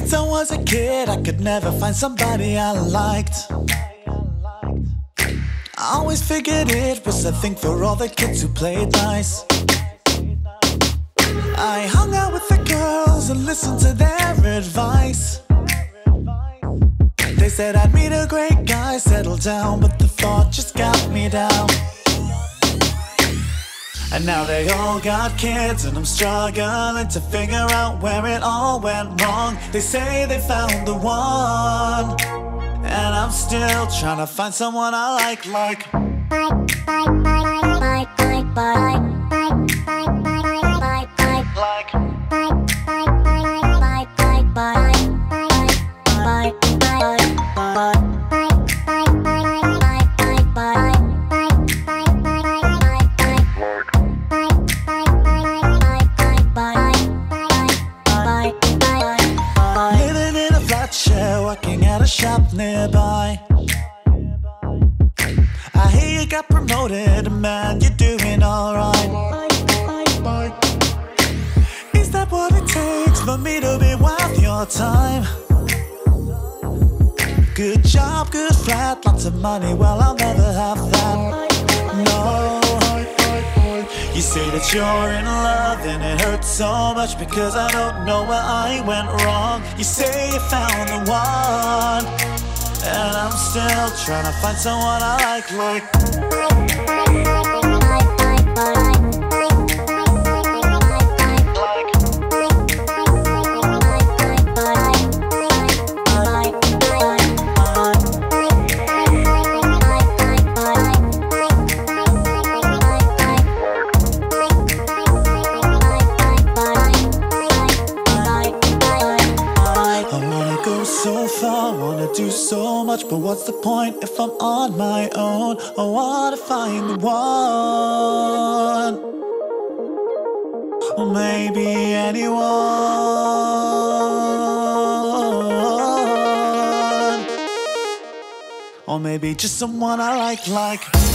Since I was a kid, I could never find somebody I liked. I always figured it was a thing for all the kids who played nice. I hung out with the girls and listened to their advice. They said I'd meet a great guy, settle down, but the thought just got me down. And now they all got kids and I'm struggling to figure out where it all went wrong. They say they found the one, and I'm still trying to find someone I like. Living in a flat share, working at a shop nearby. I hear you got promoted, man, you're doing alright. Is that what it takes for me to be worth your time? Good job, good flat, lots of money, well I'll never have that. No. You say that you're in love and it hurts so much because I don't know where I went wrong. You say you found the one, and I'm still trying to find someone I like. Do so much, but what's the point if I'm on my own? I wanna find the one, or maybe anyone, or maybe just someone I like.